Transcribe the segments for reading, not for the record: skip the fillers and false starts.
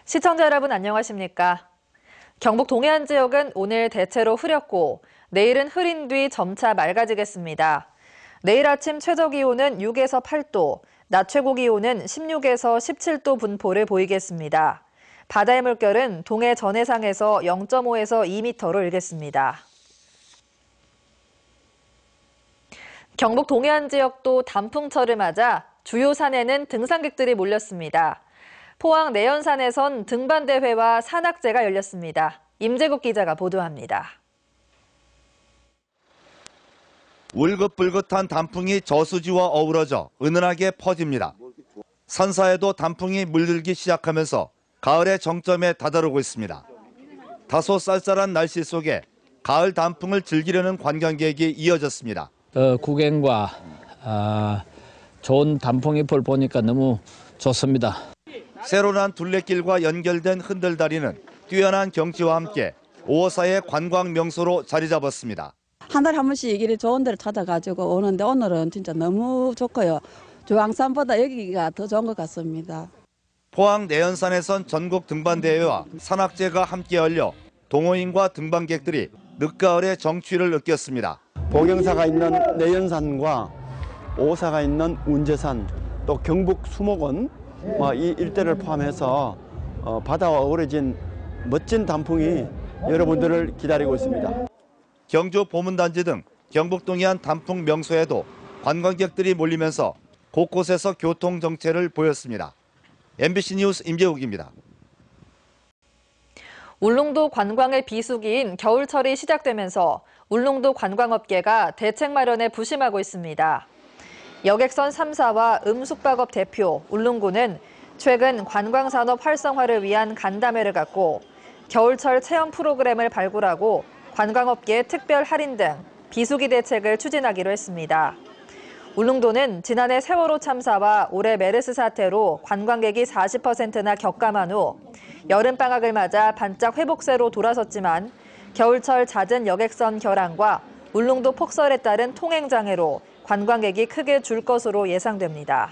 시청자 여러분 안녕하십니까? 경북 동해안 지역은 오늘 대체로 흐렸고 내일은 흐린 뒤 점차 맑아지겠습니다. 내일 아침 최저기온은 6에서 8도, 낮 최고기온은 16에서 17도 분포를 보이겠습니다. 바다의 물결은 동해 전해상에서 0.5에서 2m로 일겠습니다. 경북 동해안 지역도 단풍철을 맞아 주요 산에는 등산객들이 몰렸습니다. 포항 내연산에선 등반대회와 산악제가 열렸습니다. 임재국 기자가 보도합니다. 울긋불긋한 단풍이 저수지와 어우러져 은은하게 퍼집니다. 산사에도 단풍이 물들기 시작하면서 가을의 정점에 다다르고 있습니다. 다소 쌀쌀한 날씨 속에 가을 단풍을 즐기려는 관광객이 이어졌습니다. 구경과 좋은 단풍잎을 보니까 너무 좋습니다. 새로 난 둘레길과 연결된 흔들다리는 뛰어난 경치와 함께 5호사의 관광 명소로 자리 잡았습니다. 한 달에 한 번씩 이리 좋은 데를 찾아가지고 오는데 오늘은 진짜 너무 좋고요. 조항산보다 여기가 더 좋은 것 같습니다. 포항 내연산에선 전국 등반대회와 산악제가 함께 열려 동호인과 등반객들이 늦가을의 정취를 느꼈습니다. 보경사가 있는 내연산과 5호사가 있는 운제산, 또 경북 수목원 이 일대를 포함해서 바다와 어우러진 멋진 단풍이 여러분들을 기다리고 있습니다. 경주 보문단지 등 경북 동해안 단풍 명소에도 관광객들이 몰리면서 곳곳에서 교통 정체를 보였습니다. MBC 뉴스 임재욱입니다. 울릉도 관광의 비수기인 겨울철이 시작되면서 울릉도 관광업계가 대책 마련에 부심하고 있습니다. 여객선 3사와 음숙박업 대표 울릉구는 최근 관광산업 활성화를 위한 간담회를 갖고 겨울철 체험 프로그램을 발굴하고 관광업계의 특별 할인 등 비수기 대책을 추진하기로 했습니다. 울릉도는 지난해 세월호 참사와 올해 메르스 사태로 관광객이 40%나 격감한 후 여름방학을 맞아 반짝 회복세로 돌아섰지만 겨울철 잦은 여객선 결항과 울릉도 폭설에 따른 통행장애로 관광객이 크게 줄 것으로 예상됩니다.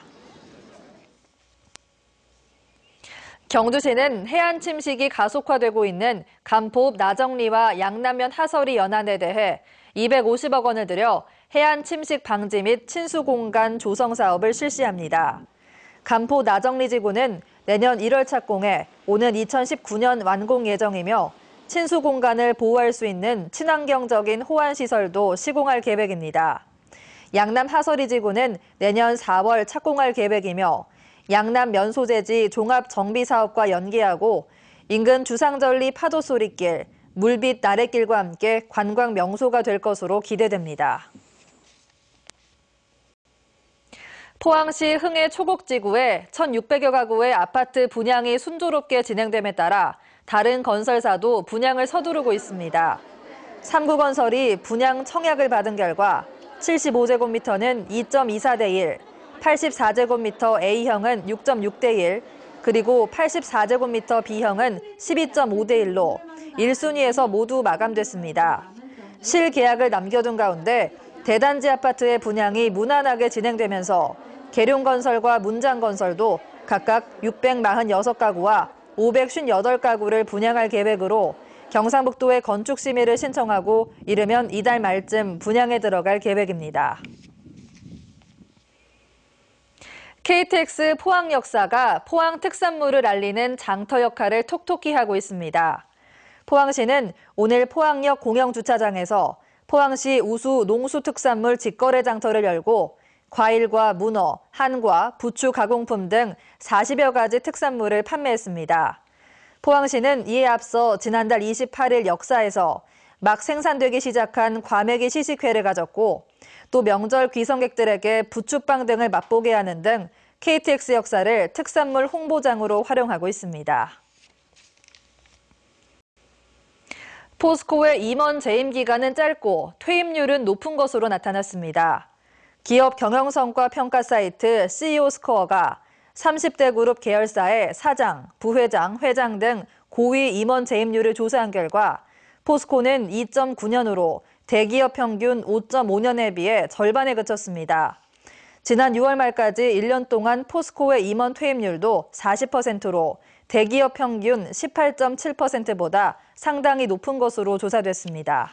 경주시는 해안 침식이 가속화되고 있는 간포읍 나정리와 양남면 하설이 연안에 대해 250억 원을 들여 해안 침식 방지 및 친수 공간 조성 사업을 실시합니다. 간포 나정리 지구는 내년 1월 착공해 오는 2019년 완공 예정이며 친수 공간을 보호할 수 있는 친환경적인 호환 시설도 시공할 계획입니다. 양남 하설이 지구는 내년 4월 착공할 계획이며 양남 면소재지 종합 정비 사업과 연계하고 인근 주상절리 파도소리길, 물빛 나래길과 함께 관광 명소가 될 것으로 기대됩니다. 포항시 흥해 초곡지구에 1,600여 가구의 아파트 분양이 순조롭게 진행됨에 따라 다른 건설사도 분양을 서두르고 있습니다. 3구건설이 분양 청약을 받은 결과 75제곱미터는 2.24대 1, 84제곱미터 A형은 6.6대 1, 그리고 84제곱미터 B형은 12.5대 1로 1순위에서 모두 마감됐습니다. 실계약을 남겨둔 가운데 대단지 아파트의 분양이 무난하게 진행되면서 계룡건설과 문장건설도 각각 646가구와 558가구를 분양할 계획으로 경상북도에 건축 심의를 신청하고 이르면 이달 말쯤 분양에 들어갈 계획입니다. KTX 포항 역사가 포항 특산물을 알리는 장터 역할을 톡톡히 하고 있습니다. 포항시는 오늘 포항역 공영주차장에서 포항시 우수 농수특산물 직거래 장터를 열고 과일과 문어, 한과, 부추 가공품 등 40여 가지 특산물을 판매했습니다. 포항시는 이에 앞서 지난달 28일 역사에서 막 생산되기 시작한 과메기 시식회를 가졌고 또 명절 귀성객들에게 부추빵 등을 맛보게 하는 등 KTX 역사를 특산물 홍보장으로 활용하고 있습니다. 포스코의 임원 재임 기간은 짧고 퇴임률은 높은 것으로 나타났습니다. 기업 경영성과 평가 사이트 CEO 스코어가 30대 그룹 계열사의 사장, 부회장, 회장 등 고위 임원 재임률을 조사한 결과 포스코는 2.9년으로 대기업 평균 5.5년에 비해 절반에 그쳤습니다. 지난 6월 말까지 1년 동안 포스코의 임원 퇴임률도 40%로 대기업 평균 18.7%보다 상당히 높은 것으로 조사됐습니다.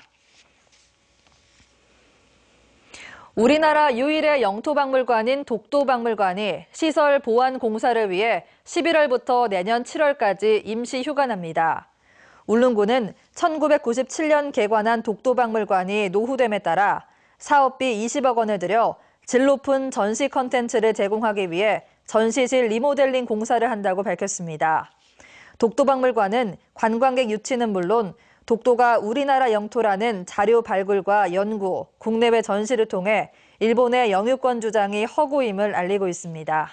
우리나라 유일의 영토박물관인 독도박물관이 시설 보완 공사를 위해 11월부터 내년 7월까지 임시 휴관합니다. 울릉군은 1997년 개관한 독도박물관이 노후됨에 따라 사업비 20억 원을 들여 질 높은 전시 컨텐츠를 제공하기 위해 전시실 리모델링 공사를 한다고 밝혔습니다. 독도박물관은 관광객 유치는 물론 독도가 우리나라 영토라는 자료 발굴과 연구, 국내외 전시를 통해 일본의 영유권 주장이 허구임을 알리고 있습니다.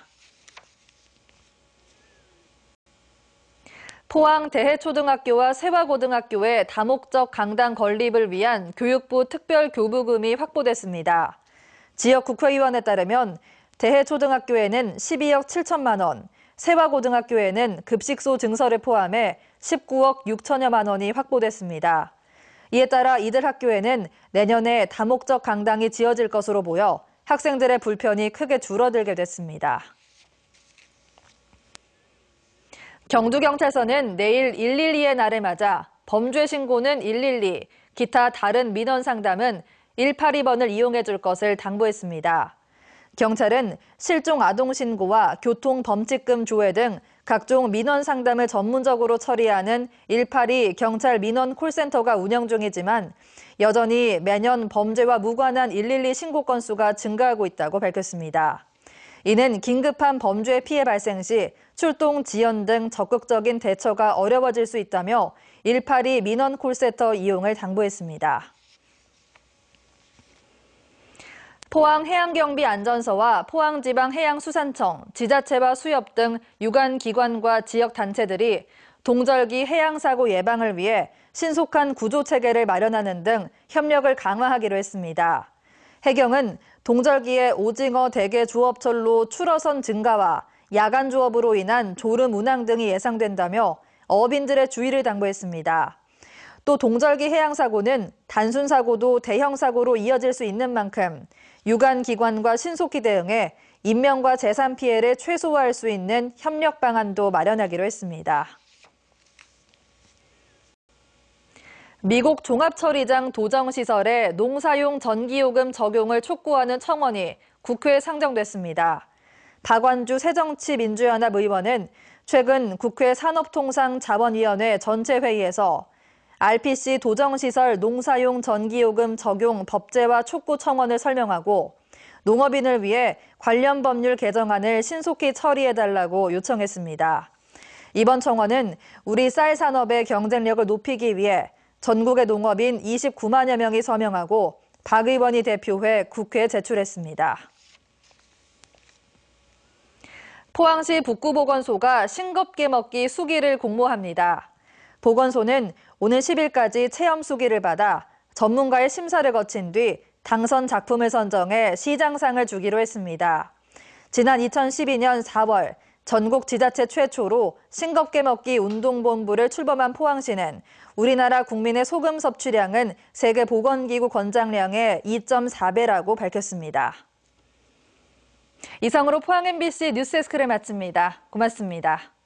포항 대해초등학교와 세화고등학교의 다목적 강당 건립을 위한 교육부 특별교부금이 확보됐습니다. 지역 국회의원에 따르면 대해초등학교에는 12억 7천만 원, 세화고등학교에는 급식소 증설을 포함해 19억 6천여만 원이 확보됐습니다. 이에 따라 이들 학교에는 내년에 다목적 강당이 지어질 것으로 보여 학생들의 불편이 크게 줄어들게 됐습니다. 경주경찰서는 내일 112의 날을 맞아 범죄 신고는 112, 기타 다른 민원 상담은 182번을 이용해 줄 것을 당부했습니다. 경찰은 실종 아동 신고와 교통 범칙금 조회 등 각종 민원 상담을 전문적으로 처리하는 182 경찰 민원 콜센터가 운영 중이지만 여전히 매년 범죄와 무관한 112 신고 건수가 증가하고 있다고 밝혔습니다. 이는 긴급한 범죄 피해 발생 시 출동 지연 등 적극적인 대처가 어려워질 수 있다며 182 민원 콜센터 이용을 당부했습니다. 포항해양경비안전서와 포항지방해양수산청, 지자체와 수협 등 유관기관과 지역단체들이 동절기 해양사고 예방을 위해 신속한 구조체계를 마련하는 등 협력을 강화하기로 했습니다. 해경은 동절기에 오징어 대게 조업철로 출어선 증가와 야간 조업으로 인한 졸음 운항 등이 예상된다며 어업인들의 주의를 당부했습니다. 또 동절기 해양사고는 단순 사고도 대형 사고로 이어질 수 있는 만큼 유관기관과 신속히 대응해 인명과 재산 피해를 최소화할 수 있는 협력 방안도 마련하기로 했습니다. 미국 종합처리장 도정시설에 농사용 전기요금 적용을 촉구하는 청원이 국회에 상정됐습니다. 박완주 새정치민주연합 의원은 최근 국회 산업통상자원위원회 전체 회의에서 RPC 도정시설 농사용 전기요금 적용 법제화 촉구 청원을 설명하고 농업인을 위해 관련 법률 개정안을 신속히 처리해달라고 요청했습니다. 이번 청원은 우리 쌀 산업의 경쟁력을 높이기 위해 전국의 농업인 29만여 명이 서명하고 박 의원이 대표해 국회에 제출했습니다. 포항시 북구보건소가 싱겁게 먹기 수기를 공모합니다. 보건소는 오늘 10일까지 체험 수기를 받아 전문가의 심사를 거친 뒤 당선 작품을 선정해 시장상을 주기로 했습니다. 지난 2012년 4월 전국 지자체 최초로 싱겁게 먹기 운동본부를 출범한 포항시는 우리나라 국민의 소금 섭취량은 세계보건기구 권장량의 2.4배라고 밝혔습니다. 이상으로 포항 MBC 뉴스데스크를 마칩니다. 고맙습니다.